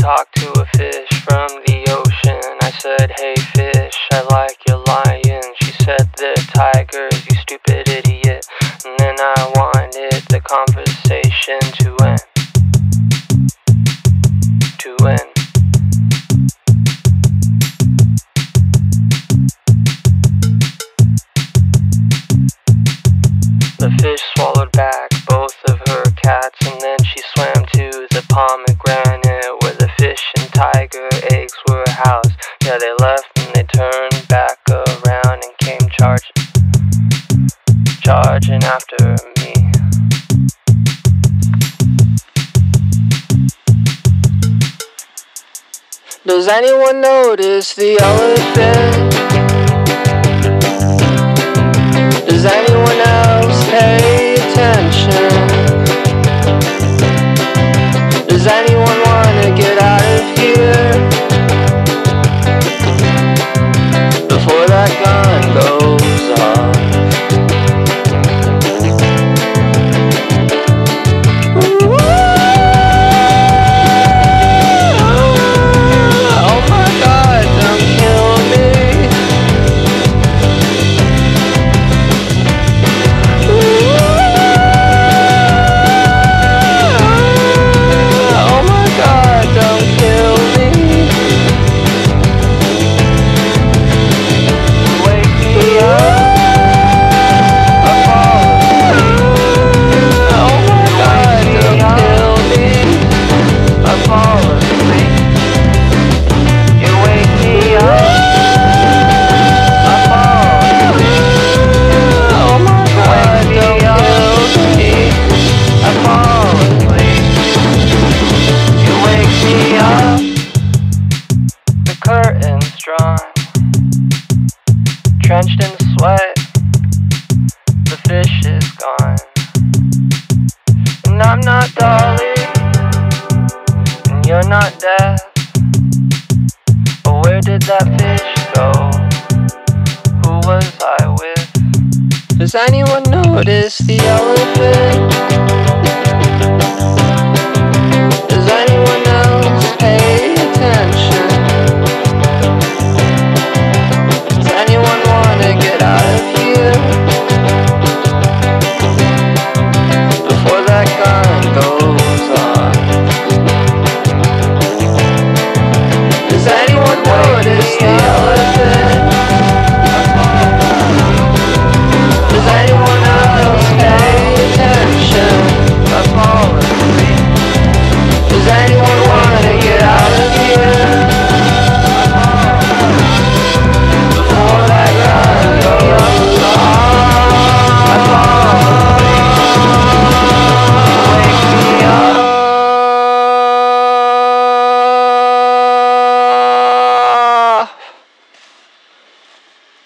talked to a fish from the ocean. I said, hey fish, I like your lion. She said, they're tigers, you stupid idiot. And then I wanted the conversation to end. To end. The fish swallowed back both of her cats, and then she swam to the pomegranate where the fish and tiger eggs were housed. Yeah, they left and they turned back around and came charging after me. Does anyone notice the elephant? Does anyone else pay attention? Does anyone wanna get out of here before that gun goes off? Oh my God, don't kill me. Oh my God, don't kill me. Wake me up. I'm falling asleep. Oh my God, don't kill me. I'm falling asleep. You wake me up. I'm falling asleep. Oh my God, don't kill me. I'm falling asleep. You wake me up. The curtain's drawn, drenched in sweat. The fish is gone, and I'm not Dolly, and you're not Death. But where did that fish go? Who was I with? Does anyone notice the elephant?